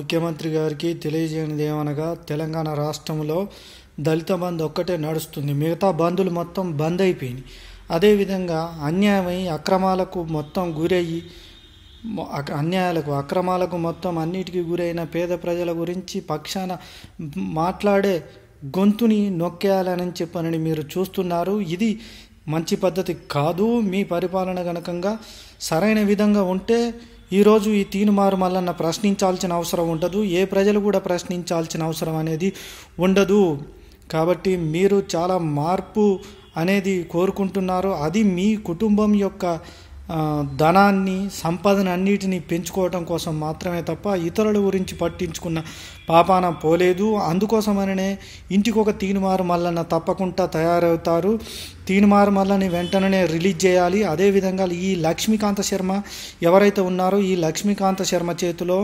ముఖ్యమంత్రి గారికి తెలియజేయనిది ఏమనగా తెలంగాణ రాష్ట్రంలో దళిత బంధు ఒక్కటే నడుస్తుంది. మిగతా బంధులు మొత్తం బంద్ అయిపోయినాయి. అదేవిధంగా అన్యాయమై అక్రమాలకు మొత్తం గురయ్యి అక్రమాలకు మొత్తం అన్నిటికీ గురైన పేద ప్రజల గురించి పక్షాన మాట్లాడే గొంతుని నొక్కేయాలని చెప్పని మీరు చూస్తున్నారు. ఇది మంచి పద్ధతి కాదు. మీ పరిపాలన గనకంగా సరైన విధంగా ఉంటే ఈరోజు ఈ తీన్మార్ మల్లన్న ప్రశ్నించాల్సిన అవసరం ఉండదు. ఏ ప్రజలు కూడా ప్రశ్నించాల్సిన అవసరం అనేది ఉండదు. కాబట్టి మీరు చాలా మార్పు అనేది కోరుకుంటున్నారు. అది మీ కుటుంబం యొక్క ధనాన్ని సంపదను అన్నిటినీ పెంచుకోవడం కోసం మాత్రమే తప్ప ఇతరుల గురించి పట్టించుకున్న పాపాన పోలేదు. అందుకోసమనే ఇంటికొక తీన్మార్ మల్లన్న తప్పకుండా తయారవుతారు. తీన్మార్ మల్లని వెంటనే రిలీజ్ చేయాలి. అదేవిధంగా ఈ లక్ష్మీకాంత శర్మ ఎవరైతే ఉన్నారో ఈ లక్ష్మీకాంత శర్మ చేతిలో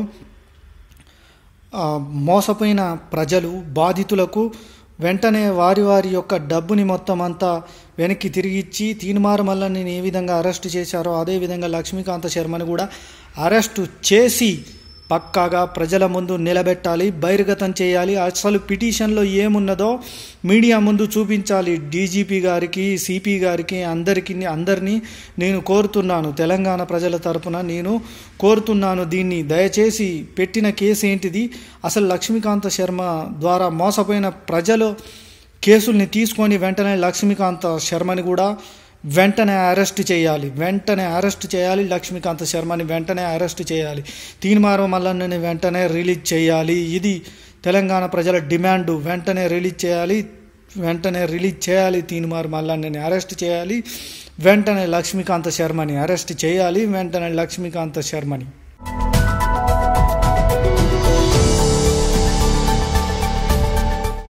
మోసపోయిన ప్రజలు బాధితులకు వెంటనే వారి యొక్క డబ్బుని మొత్తం అంతా వెనక్కి తిరిగిచ్చి తీన్మార్ మల్లన్ని ఏ విధంగా అరెస్టు చేశారో అదేవిధంగా లక్ష్మీకాంత శర్మని కూడా అరెస్టు చేసి పక్కాగా ప్రజల ముందు నిలబెట్టాలి, బహిర్గతం చేయాలి. అసలు పిటిషన్లో ఏమున్నదో మీడియా ముందు చూపించాలి. డీజీపీ గారికి, సిపి గారికి అందరినీ నేను కోరుతున్నాను. తెలంగాణ ప్రజల తరపున నేను కోరుతున్నాను. దీన్ని దయచేసి పెట్టిన కేసు ఏంటిది, అసలు లక్ష్మీకాంత శర్మ ద్వారా మోసపోయిన ప్రజలు కేసుల్ని తీసుకొని వెంటనే లక్ష్మీకాంత శర్మని కూడా వెంటనే అరెస్ట్ చేయాలి. లక్ష్మీకాంత శర్మని వెంటనే అరెస్ట్ చేయాలి. తీన్మార్ మల్లన్నని వెంటనే రిలీజ్ చేయాలి. ఇది తెలంగాణ ప్రజల డిమాండ్. వెంటనే రిలీజ్ చేయాలి. తీన్మార్ మల్లన్నని అరెస్ట్ చేయాలి. వెంటనే లక్ష్మీకాంత శర్మని అరెస్ట్ చేయాలి.